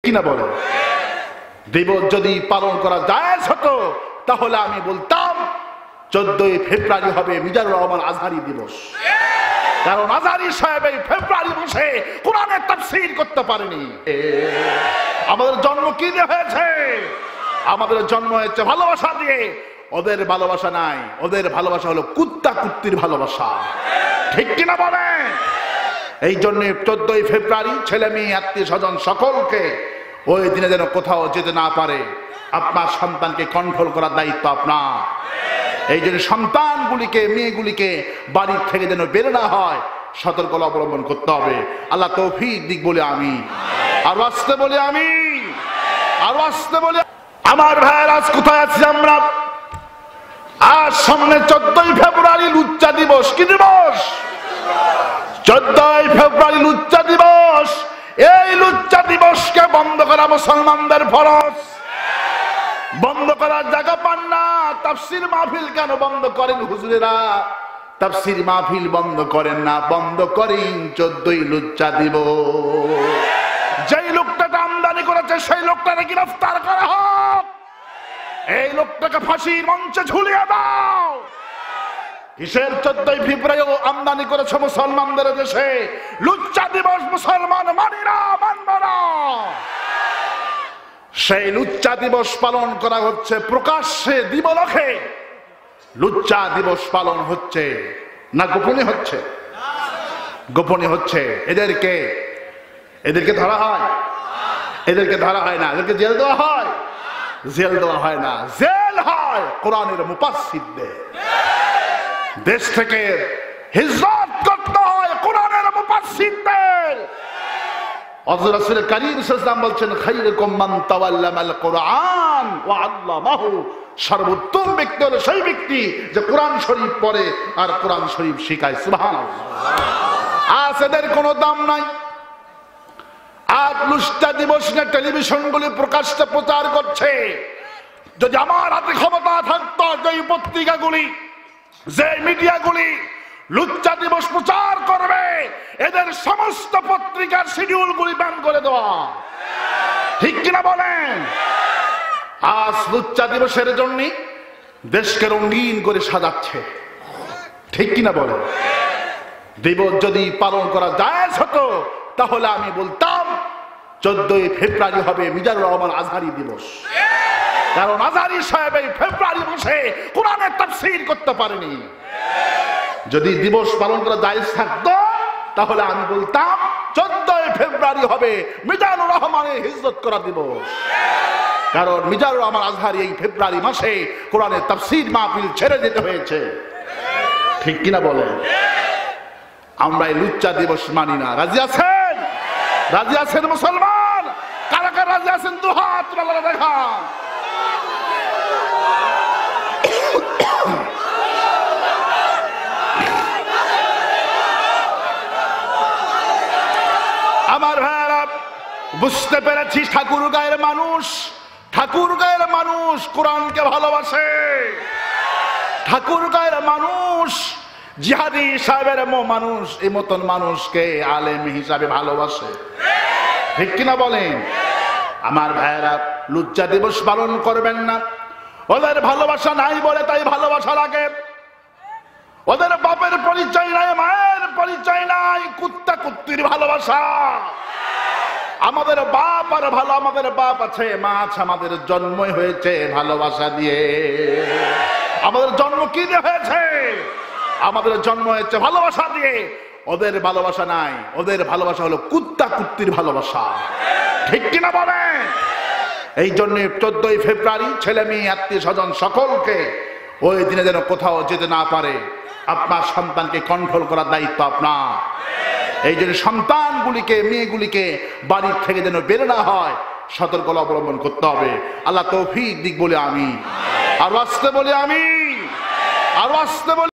কিনা বলে? দিবস যদি পালন করা জায়েজ হতো তাহলে আমি বলতাম 14ই ফেব্রুয়ারি হবে মিজানুর রহমান আজহারি দিবস। কারণ আজহারি সাহেব এই ফেব্রুয়ারি মাসে কোরআনের তাফসীর করতে পারেনি। আমাদের জন্ম কি দিয়ে হয়েছে? আমাদের জন্ম হয়েছে ভালোবাসা দিয়ে। ওদের ভালোবাসা নাই, ওদের ভালোবাসা হলো কুত্তা কুত্তির ভালোবাসা। ঠিক কিনা বলে? এই জন্য 14ই ফেব্রুয়ারি ছেলে মেয়ে আত্মীয় স্বজন সকলকে ওই দিনে যেন কোথাও যেতে না পারে, আপনার সন্তানকে কন্ট্রোল করার দায়িত্ব আপনার। এই জন্য সন্তানগুলিকে মেয়েগুলিকে বাড়ির থেকে যেন বের না হয় সতর্কতা অবলম্বন করতে হবে। আল্লাহ তৌফিক দিক বলে আমি আরো আসতে বলি, আমি আরো আসতে বলি। আমার ভাইয়ের আজ কোথায় আছি আমরা? আজ সামনে 14ই ফেব্রুয়ারি লুচ্চা দিবস। কি দিবস? 14ই ফেব্রুয়ারি লুচ্চা দিবস। এই লুচ্চা দিবসকে বন্ধ করা মুসলমানদের ফরজ। বন্ধ করার জায়গা পান না। তাফসীর মাহফিল কেন বন্ধ করেন হুজুরেরা? তাফসীর মাহফিল বন্ধ করেন না, বন্ধ করেন 14ই লুচ্চা দিবস। যেই লোকটাকে আমদানি করেছে সেই লোকটাকে গ্রেফতার করা হোক। এই লোকটাকে ফাঁসির মঞ্চে ঝুলিয়ে দাও। কিসের 14ই ফেব্রুয়ারি আমদানি করেছে মুসলমানদের দেশে? লুচ্চা দিবস মুসলমান মানি না, মানব না। সেই লুচ্চা দিবস পালন করা হচ্ছে প্রকাশ্যে দিবলকে। লুচ্চা দিবস পালন হচ্ছে না গোপনে হচ্ছে? গোপনে হচ্ছে। এদেরকে ধরা হয়? এদেরকে ধরা হয় না। এদেরকে জেল দেওয়া হয়? জেল দেওয়া হয় না, জেল হয় কোরআনের মুফাসসিরদের। দেশ থেকে হিজরত করতে হয় কোরআনের মুফাসসিরদের। হযরত রাসূল কারীম সাল্লাল্লাহু আলাইহি ওয়াসাল্লাম বলছেন, খায়রুকুম মান তাওয়াল্লামাল কুরআন ওয়া আল্লামাহু। সর্বোত্তম ব্যক্তি হলো সেই ব্যক্তি যে কোরআন শরীফ পড়ে আর কোরআন শরীফ শেখায়। সুবহানাল্লাহ। আজ এদের কোনো দাম নাই। আজ লুচ্চা দিবস নিয়ে টেলিভিশনগুলি প্রকাশ্যে প্রচার করছে। যদি আমার হাতে ক্ষমতা থাকতো, যে পত্রিকাগুলি, যে মিডিয়াগুলি লুচ্চা দিবস প্রচার করবে, এদের সমস্ত পত্রিকার শিডিউলগুলি ব্যান করে দেওয়া। ঠিক কিনা বলেন? আজ লুচ্চা দিবসের জন্য দেশকে রঙিন করে সাজাচ্ছে। ঠিক কিনা বলেন? দিবস যদি পালন করা জায়েজ হতো তাহলে আমি বলতাম 14ই ফেব্রুয়ারি হবে মিজানুর রহমান আজহারি দিবস। কারণ আজহারি সাহেব এই ফেব্রুয়ারি মাসে কোরআনের তাফসীর করতে পারেনি। যদি দিবস পালন করা জায়েজ থাকতো তাহলে আমি বলতাম 14ই ফেব্রুয়ারি হবে মিজানুর রহমানের হিজরত করা দিবস। কারণ মিজানুর রহমান আজহারি এই ফেব্রুয়ারি মাসে কোরআনের তাফসীর মাহফিল ছেড়ে যেতে হয়েছে। ঠিক কিনা বলেন? আমরা এই লুচ্চা দিবস মানি না। রাজি আছেন? রাজি আছেন মুসলমান? কারা কারা রাজি আছেন? দু হাত তুলে দেখান। আমার ভাইরা, বুঝতে পেরেছি ঠাকুরগাঁয়ের মানুষ কোরআনকে ভালোবাসে। ঠাকুরগাঁয়ের মানুষ জিহাদি সাহেবের মানুষ, এই মতন মানুষকে আলেম হিসাবে ভালোবাসে। ঠিক কিনা বলেন? আমার ভাইয়েরা, লুচ্চা দিবস পালন করবেন না। ওদের ভালোবাসা নাই বলে তাই ভালোবাসা লাগে। ওদের বাপের পরিচয় নাই, মায়ের পরিচয় নাই, কুত্তা কুত্তির ভালোবাসা। আমাদের বাপ আর ভালো, আমাদের বাপ আছে, মা আছে, আমাদের জন্মই হয়েছে ভালোবাসা দিয়ে। আমাদের জন্ম কি দিয়ে হয়েছে? আমাদের জন্ম হয়েছে ভালোবাসা দিয়ে। ওদের ভালোবাসা নাই, ওদের ভালোবাসা হলো কুত্তা কুত্তির ভালোবাসা। ঠিক কিনা বলেন? এই জন্য 14ই ফেব্রুয়ারি ছেলে মেয়ে আত্মীয় স্বজন সকলকে ওই দিনে যেন কোথাও যেতে না পারে, আপনার সন্তানকে কন্ট্রোল করার দায়িত্ব আপনার। এই জন্য সন্তানগুলিকে মেয়েগুলিকে বাড়ির থেকে যেন বের না হয় সতর্কতা অবলম্বন করতে হবে। আল্লাহ তৌফিক দিক বলে আমি আরো আসতে বলি, আমি আরো আসতে বলি।